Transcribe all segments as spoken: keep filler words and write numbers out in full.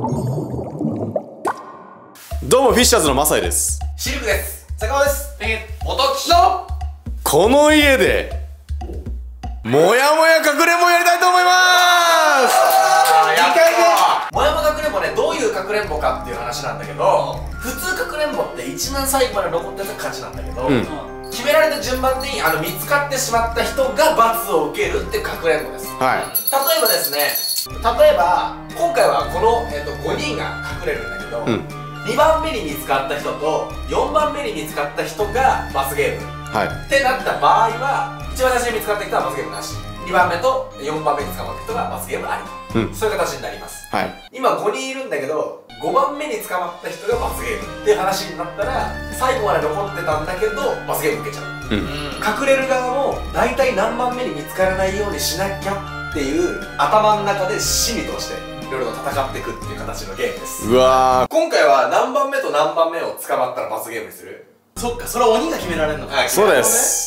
どうもフィッシャーズのマサイです。 シルクです。 坂尾です。 元木のこの家でもやもやかくれんぼやりたいと思います。 にかいめ。もやもかくれんぼね、どういうかくれんぼかっていう話なんだけど、普通かくれんぼって一番最後まで残ってたら勝ちなんだけど、うん、決められた順番にあの見つかってしまった人が罰を受けるってかくれんぼです。はい、例えばですね、例えば今回はこの、えー、とごにんが隠れるんだけど、うん、にばんめに見つかった人とよんばんめに見つかった人が罰ゲーム、はい、ってなった場合は一番最初に見つかった人は罰ゲームなし、にばんめとよんばんめに捕まった人が罰ゲームあり、うん、そういう形になります、はい、今ごにんいるんだけどごばんめに捕まった人が罰ゲームっていう話になったら最後まで残ってたんだけど罰ゲーム受けちゃう、うん、隠れる側も大体何番目に見つからないようにしなきゃっていう頭の中で心理としていろいろと戦っていくっていう形のゲームです。うわー、今回は何番目と何番目を捕まったら罰ゲームにする？ そっか、それは鬼が決められるのか。 そうです。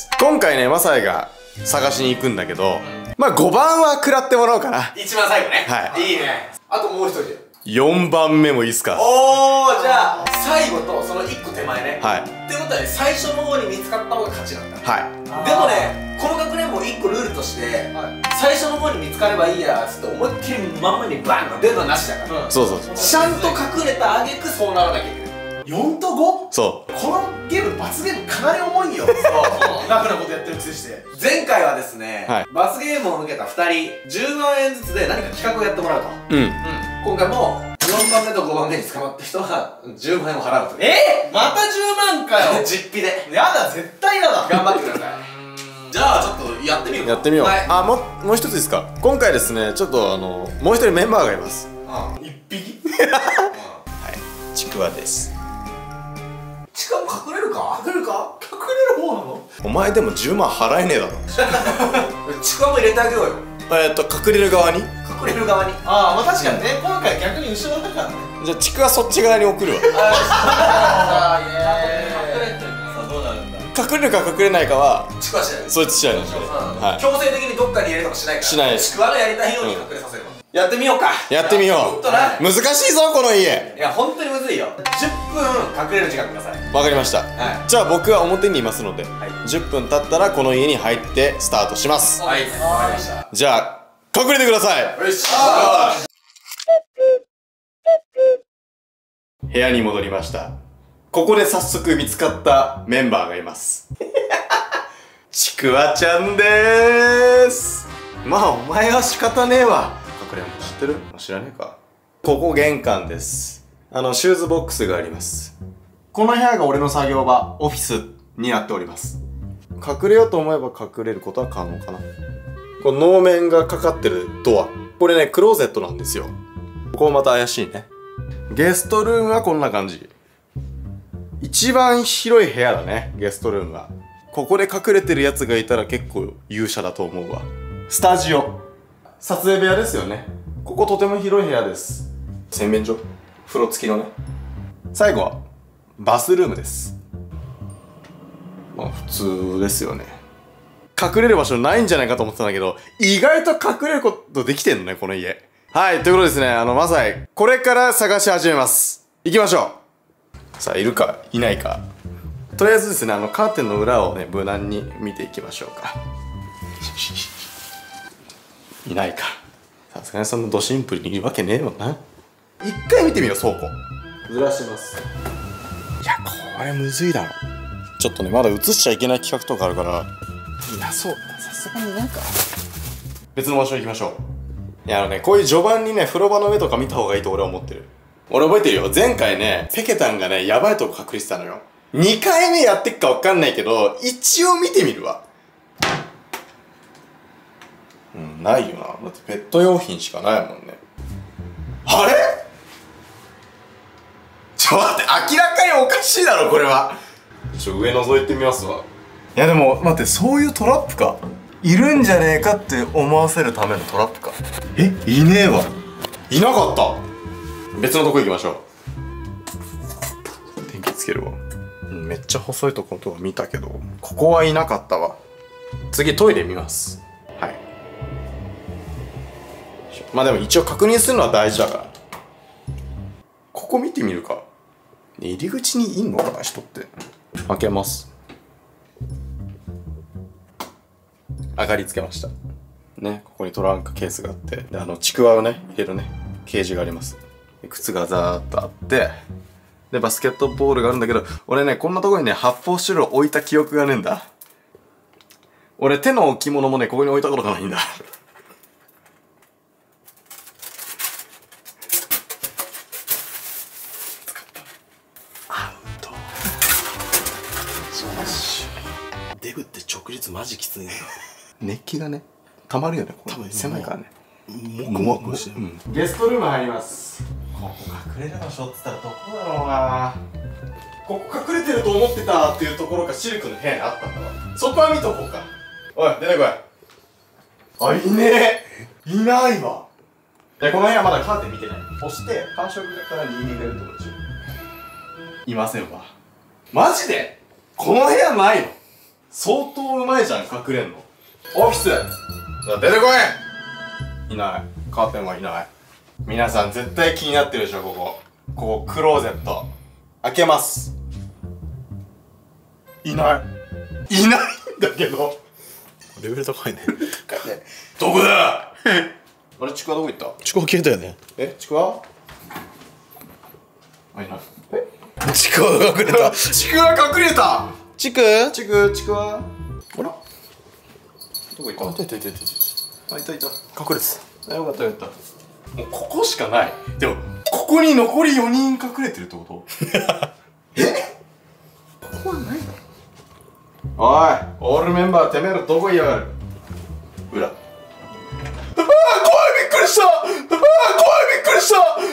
今回ね、マサイが探しに行くんだけど、うん、まあごばんは食らってもらおうかな。 一番最後ね。はい。いいね。あともう一人で。 よんばんめもいいっすか？ おー、じゃあ最後とそのいっこ手前ね。はい。ってことはね、最初の方に見つかった方が勝ちなんだ。はい。でもね、このかくれんぼいっこルールとして、はい、最初の方に見つかればいいやつって思いっきり真ん前にバンと出るのはなしだから、うん、そうそうそう、ちゃんと隠れた挙句そうならなきゃいけない。 よんとご？ そう、 このゲーム罰ゲームかなり重いよ。そう楽なことやってるくせして前回はですね、はい、罰ゲームを受けたふたりじゅうまんえんずつで何か企画をやってもらうと。うん、うん、今回もよんばんめとごばんめに捕まった人はじゅうまんえんを払うと。 えー、またじゅうまんかよ。 実費で。 やだ、絶対やだ。 頑張ってください。じゃあちょっとやってみよう。 やってみよう。はい、あ、もうもう一つですか。今回ですね、ちょっとあのもう一人メンバーがいます。 ああ、一匹。 はい、ちくわです。 ちくわも隠れるか？ 隠れるか？隠れる方なの？ お前でもじゅうまん払えねえだろ。 ちくわも入れてあげようよ。 えっと隠れる側に？ 隠れる側に。 ああ、まあ確かにね、今回逆に後ろだからね。 じゃあちくわそっち側に送るわ。 ああ、イエーイ。隠れてる。さあどうなるんだ。 隠れるか隠れないかはちくわしない。 そいつしないの。 強制的にどっかに入れるとかしないから。しない。ちくわのやりたいように隠れさせる。やってみようか。 やってみよう。難しいぞこの家。 いや本当にむずいよ。じゅっぷん隠れる時間ください。 わかりました。じゃあ僕は表にいますのでじゅっぷん経ったらこの家に入ってスタートします。はい、わかりました。じゃあ隠れてください。よし。部屋に戻りました。ここで早速見つかったメンバーがいます。ちくわちゃんでーす。まあお前は仕方ねえわ。隠れんぼ知ってる？知らねえか。ここ玄関です。あのシューズボックスがあります。この部屋が俺の作業場、オフィスになっております。隠れようと思えば隠れることは可能かな。この能面がかかってるドア、これねクローゼットなんですよ。ここまた怪しいね。ゲストルームはこんな感じ。一番広い部屋だね、ゲストルームは。ここで隠れてるやつがいたら結構勇者だと思うわ。スタジオ、撮影部屋ですよね。こことても広い部屋です。洗面所、風呂付きのね。最後はバスルームです。まあ普通ですよね。隠れる場所ないんじゃないかと思ってたんだけど、意外と隠れることできてんのね、この家。はい、ということですね、あのマサイ、これから探し始めます。行きましょう。さあ、いるかいないか。とりあえずですね、あのカーテンの裏をね無難に見ていきましょうか。いないか。さすがにそんなドシンプルにいるわけねえもんな。一回見てみよう、倉庫。ずらします。いや、これむずいだろ。ちょっとね、まだ映しちゃいけない企画とかあるからいなそう。さすがになんか別の場所行きましょう。いや、あのね、こういう序盤にね風呂場の上とか見た方がいいと俺は思ってる。俺覚えてるよ、前回ねペケタンがねやばいとこ隠してたのよ。にかいめやってっかわかんないけど一応見てみるわ。うん、ないよな。だってペット用品しかないもんね。あれ？ちょ、待って、明らかにおかしいだろこれは。ちょ、上覗いてみますわ。いやでも待って、そういうトラップか。いるんじゃねえかって思わせるためのトラップか。え、いねえわ。いなかった。別のとこ行きましょう。電気つけるわ。めっちゃ細いとことか見たけどここはいなかったわ。次トイレ見ます。はい。まあでも一応確認するのは大事だから。 ここ見てみるか。入り口にいんのかな人って。開けます。明かりつけましたね。ここにトランクケースがあって、であのちくわをね入れるねケージがあります。で靴がザーッとあって、でバスケットボールがあるんだけど、俺ねこんなところにね発泡スチロール置いた記憶がねえんだ。俺手の置物もねここに置いたことがないんだ。 アウト。デブって直立マジきついな。 熱気がね溜まるよね。これ狭いからね。 もくもくしてる。 ゲストルーム入ります。ここ隠れる場所っつったらどこだろうな。ここ隠れてると思ってたっていうところがシルクの部屋にあったんだわ。そこは見とこうか。おい出てこい。あ、いねえ、いないわ。でこの部屋まだカーテン見てない。押して感触から人間がいるってことでしょ。いませんわ。マジでこの部屋ないの。相当うまいじゃん隠れんの。オフィスじゃあ出てこい。いない。カーテンはいない。皆さん絶対気になってるでしょ。ここここクローゼット開けます。いないいないんだけど。 レベル高いね。 どこだ。あれちくわどこ行った。 ちくわ消えたよね。 えちくわあいない。えちくわが隠れた。 ちくわ隠れた。 ちくちくちくわあらどこ行った。 あ、いたいたいたいた。 あいたいた。 隠れてあよかったよかった。もうここしかない。でもここに残りよにん隠れてるってことえここはないの。おいオールメンバーてめえらどこいやがる。裏。ああ怖いびっくりした。ああ怖いびっくりした。入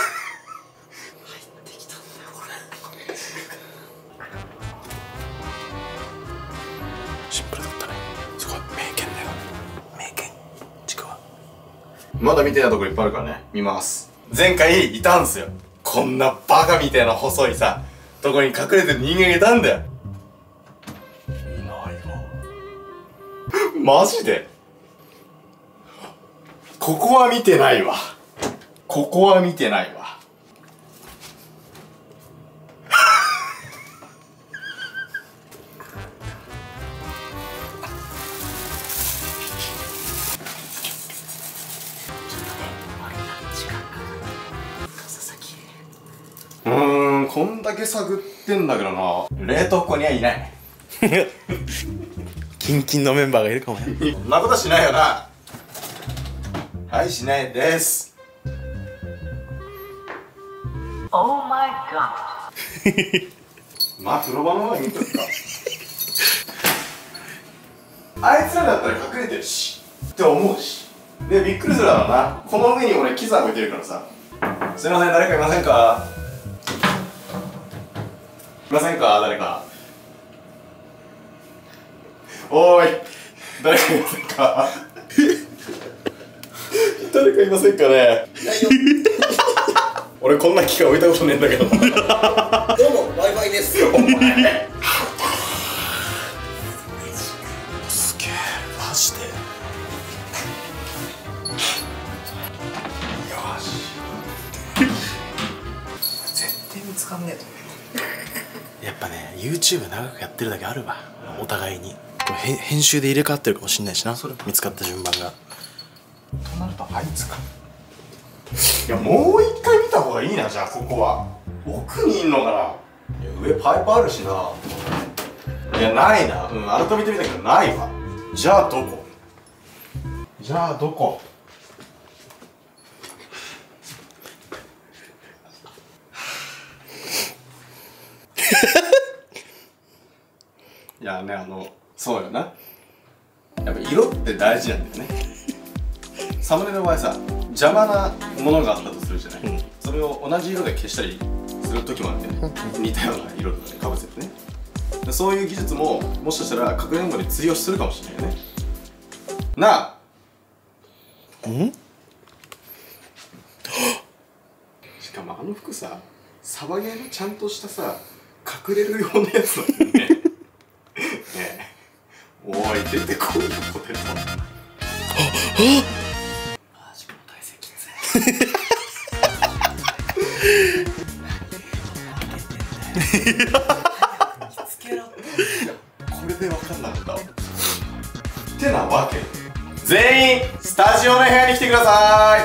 ってきたんだよこれ。 シンプルだったね。すごい名犬だよ。名犬ちくわ。 まだ見てないところいっぱいあるからね見ます。前回いたんすよ。こんなバカみたいな細いさとこに隠れてる人間がいたんだよ。いないわ。マジでここは見てないわ。ここは見てないわ。うーん、こんだけ探ってんだけどな。冷凍庫にはいない。 キンキンのメンバーがいるかもね。 そんなことしないよな。はいしないです。 Oh my god まあ風呂場の方が見とくか。あいつらだったら隠れてるしって思うし。でびっくりするだろうな。この上に俺機材置いてるからさ。すいません誰かいませんか。いませんか誰か。おーい誰かいませんか。誰かいませんかね。俺こんな機械置いたことねえんだけど。どうも Wi-Fi です。 お前すげえマジで。 よし絶対見つかんねえと思う。 やっぱね YouTube 長くやってるだけあるわ。お互いに編編集で入れ替わってるかもしれないしな。それ見つかった順番が。 となるとあいつか。いやもう一回見た方がいいな。じゃあここは奥にいんのかな。いや上パイプあるしな。いやないな。うん改めて見たけどないわ。じゃあどこ。じゃあどこ。いやねあのそうよな。やっぱ色って大事なんだよね。サムネの場合さ邪魔なものがあったとするじゃない、うん、それを同じ色で消したりする時もあるんだよね。似たような色とかねかぶせてね。でそういう技術ももしかしたらかくれんぼに通用するかもしれないよね。なあんしかもあの服さサバゲーのちゃんとしたさ隠れるようなやつなんだよね。ねえおい出てこいよポテト。マジも大席ですね。 つけろってこれで分かんなかったってなわけで、全員スタジオの部屋に来てください。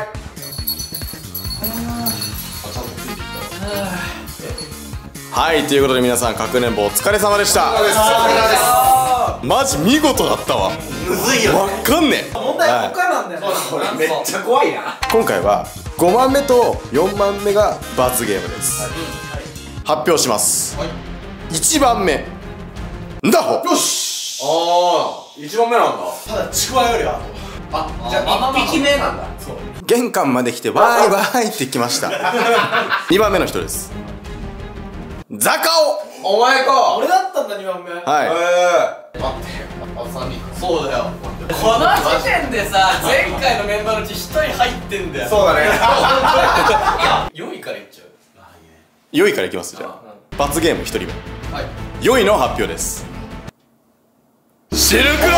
はい、ということで皆さん、かくれんぼお疲れ様でした。マジ見事だったわ。むずいよ、わかんねえ。 問題こっからなんだよね。めっちゃ怖いな。 今回はごまんめとよんまんめが罰ゲームです。発表します。いちばんめんだほ。よし。 ああ、いちばんめなんだ。 ただちくわよりはあ、じゃあいっぴきめなんだ。そう、 玄関まで来てわーいわーいって来ました。にばんめの人です。ザカお前か。 俺だったんだにばんめ。 オ。はい。 ええ、待って、あとさんにんか。 そうだよ。この時点でさ、前回のメンバーのうちひとり入ってんだよ。 そうだね。 よんいからいっちゃう。 よいからいきますじゃあ。罰ゲームひとりめ。 はい。 よいの発表です。シルクロード。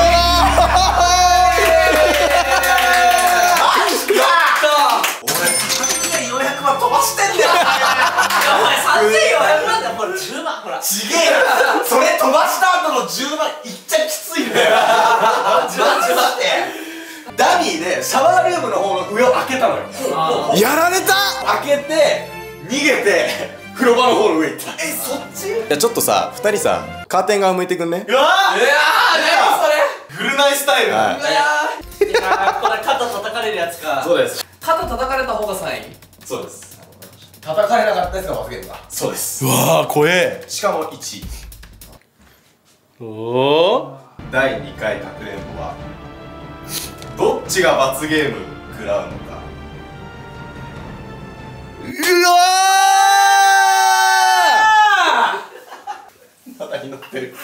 よんひゃくまん飛ばしてんだよ。 お前さんぜんよんひゃくまんだよ。ほらじゅうまん、ほらちげえよ。それ飛ばした後のじゅうまんいっちゃきついんだよ。待って待って。ダミーでシャワールームの方の上を開けたのよ。 やられた。 開けて逃げて風呂場の方の上行った。え、そっち？ じゃあちょっとさ、ふたりさ、カーテン側向いてくんね。 うわー、いやー、何それ。 フルナイスタイル。 はいいやー、これ肩叩かれるやつか。 そうです。 肩叩かれた方がさんい。 そうです。叩かれなかったやつが罰ゲームだ。 そうです。 うわー、怖え。 しかもいちい。 おお。 だいにかいかくれんぼはどっちが罰ゲーム食らうのか。うわーまだに乗ってる。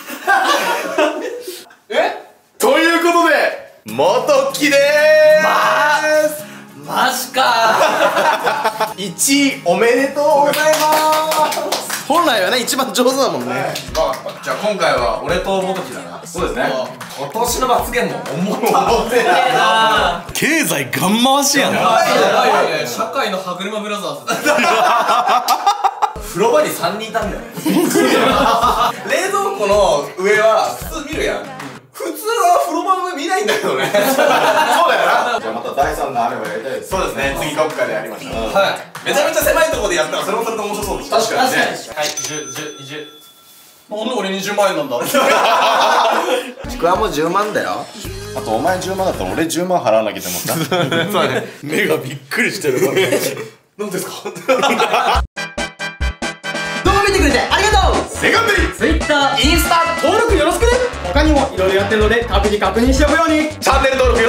え？ ということで元木でーす。 マジかいちいおめでとうございます。本来はね、一番上手だもんね。 じゃあ今回は俺と元木だな。そうですね。今年の罰ゲームも重た。重てえな経済ガン回しやな。 やばいよね。社会の歯車ブラザーズ。 風呂場にさんにんいたんだよ。冷蔵庫の上は普通見るやん。普通は風呂場の上見ないんだけどね。そうだよな。 じゃあまただいさんのあればやりたいです。そうですね、次どっかでやりましょう。 はい。めちゃめちゃ狭いところでやったらそれもそれと面白そうです。確かにね。 はい、じゅう、じゅう、にじゅう。 なんで俺にじゅうまんえんなんだ。 ちくわもじゅうまんだよ。 あとお前じゅうまんだったら俺じゅうまん払わなきゃと思った。そうね。 目がびっくりしてる。 何ですか？ 動画見てくれてありがとう。 セカンドリー Twitter、インスタ登録よろしくね。他にもいろいろやってるので各自確認しておくように。 チャンネル登録よ